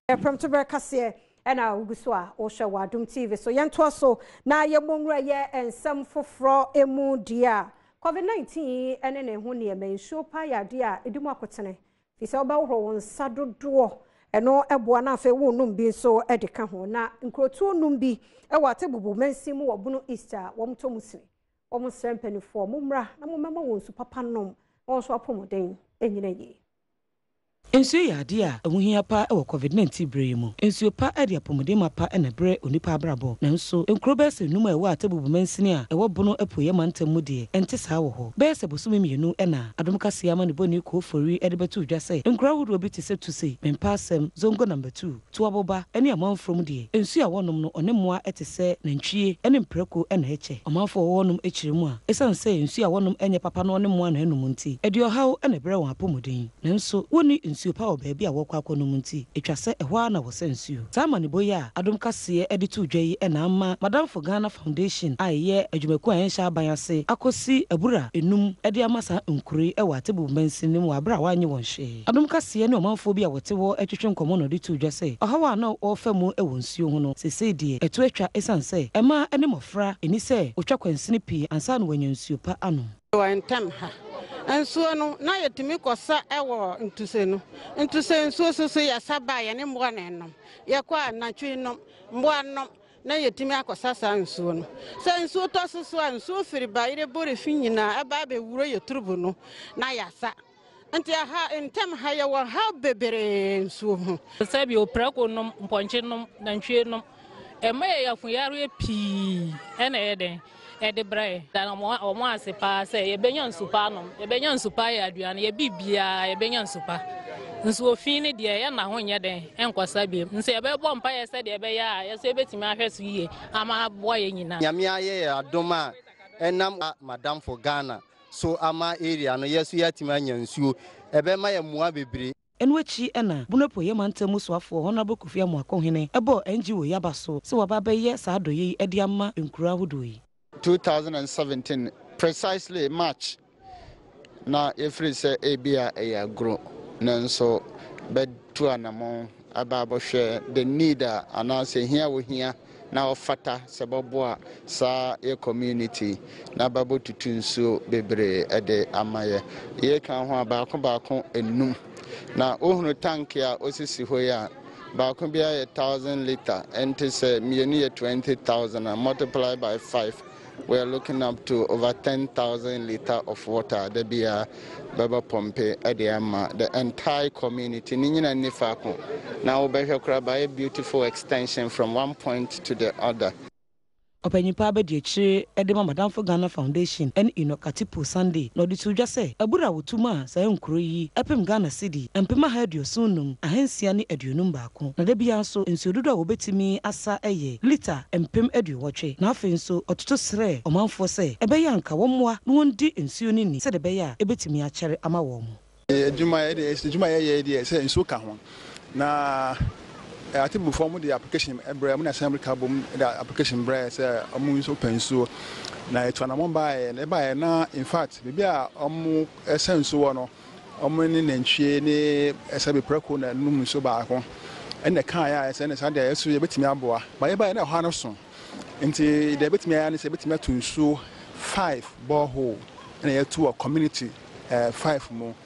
Premotobre Kasee ena uguswa osha wa Adom TV so yento so na ye monwura ye ensem foforo emu dia COVID-19 ene ne ho ne me nsuo pa yade a edimu akotene fi se oba wo nsa dodo eno eboa na afa wo num bi so edeka ho na nkrotu num bi e wa tebubu mansimu wo bunu Easter wo mto musini wo msrempenifo mumra na mumema wo nsu papa nom won so apomoden enyina yi Ensuo yade a ehuhia pa e COVID-19 brɛ mu. Ensuo pa e de apomode mapa e na brɛ onipa abrabɔ. Nanso enkro bɛsɛ num a ɛwɔ atebubu mansini a ɛwɔ bono apoye mantam mu de ɛnte saa wɔ hɔ. Bɛsɛ bosome mienu e na Adom Kasee ama ne boni ko fori e de betu dwa sɛ enkro ahodo bi te sɛ tuse mempa asɛm zongo number 2 tuaboba ene amanfrom de. Ensuo a wɔnom no ɔne moa e te sɛ nantwie ene mprako e na ɛkyɛ. Ɔmanfo wɔnom ekyire mu a esan sɛ ensuo a wɔnom enye papa no ɔne moa na enum nti. Edi ɔhaw e na brɛ wɔn apomodin. Nanso woni nsuo pa o baabi a wɔkɔ akɔno mu nti etwa sɛ ɛhɔ na wɔsɛ nsuo saa ma ne boya Adom Kasee de to dwa yi na ama Madam for Ghana Foundation a yɛ adwumaku a yɛnhyɛ aban ase akosi abura enum de ama saa nkuri wɔ atebu mansin mu abra wanye wɔn hwɛ Adom Kasee ne ɔmanfo bi a wɔte wɔ atwetwe nkɔmɔ no de to dwa sɛ ɔhaw a na ɔfa mu wɔ nsuo ho no sesei die ɛto atwa esan sɛ ɛma ne mɔfra eni sɛ otwa kwansini pii ansa na wɔnya nsuo pa ano Ensuo no na yetimi kosa ewo ntuse no ntuse nsuo soso ya saba ya ne mboa na enom ye kwa na twi nom mboa nom na yetimi akosa sa nsuo no se nsuo to soso nsuo firi ba ire bore fi nyina aba be wuro ye turubu no na yasa nti ha ntem ha ye wo ha bebere nsuo ho se bi oprako nom mponche nom na ntwe nom ema ya fun yaro e pi ena eden Edebray, that almost a pass, a benyon supano, a benyon supaya, and a bibia, a benyon supa. And so fini dear, and I won ya then, and Quasabi, and say about one pie said, a bear, I say, Betty, my first year, I'm a boy in Yamia, Doma, and Madam for Ghana, so am my area, and yes, we are Timanians, you, a bema muabi. En wechi ena bunopo ye mantemu swafo honorable Kufia Mwakohene ebo NGO yabaso so wababe ye saa doyi edi ama nkura hudoyi 2017 precisely March na every say ebia e grow nanso betu anamo ababo hwe the need anase hia wo hia na ofata sebobo a sa e community na babo tutunso bebre ede amaye ye kan ho abaako enum na ohunu tank ya osisi ho ya baako bia 1000 liter ente say mienu ye 20000 and multiply by 5 we are looking up to over 10,000 liters of water. There be a Baba Pompe Adiama, the entire community. Nina Nifako. Now we have a beautiful extension from one point to the other. Openipa be de chire edema Madam for Ghana Foundation en inokatipo Sunday no di tuja se abura wotuma sa enkuro yi epem Ghana cedi empema ha aduosunum ahensia ne aduonum baako na da bia nso nsuododo a wobetimi asa eye liter empem aduowotwe na afi nso ototo sre omanfo se ebeya anka wommoa no wondi nsuo ni ni se de beya ebetimi a kyere ama wo mo ejuma ye de se nsuo ka ho na I think before the application, I'm assembly carbon the application bread, I'm open so now it's one I'm by and by now. In fact, maybe I'm a sense one or many and she a sabi preco and num so back and the car I send a Sunday, so you bet me a boy, but by a Hanson into the bit me and it's a bit me to so 5 borehole and a 2 community 5 more.